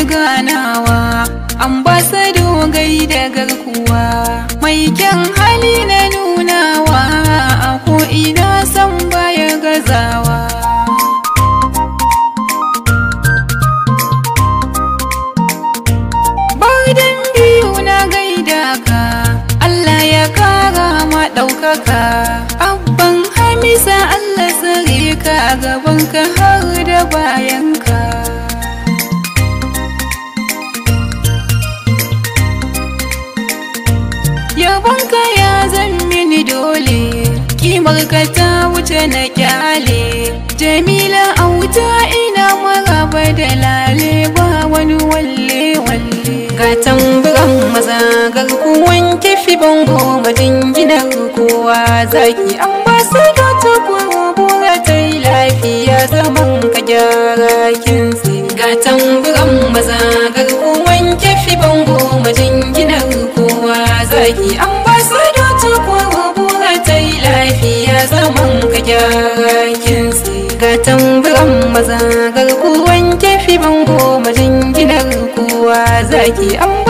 ganawa, ambasado gaida garkuwa, mai kyan hali na nunawa, a ko'ina san baya gazawa. Bardan biyu na gaida ka, Allah ya kara ma ɗaukaka, abban Hamisa Allah tsare ka, gabanka har da bayanka. Yabonka ya zan mini dole, kimarka ta wuce na kyale, Jamila auta ina maraba da lale, ba wani walle-walle. Ga tamburan maza garkuwan kifi bango, majinginar kowa zaki, ambasado ta bura ta yi lafiya, zaman ka gyara kintsi. Ga tamburan maza garkuwan kifi bango, majinginar kowa zaki, ambasado ta bura ta yi lafiya, zaman ka gyara kintsi. Ga tamburan maza garkuwan kifi bango, majinginar kowa zaki.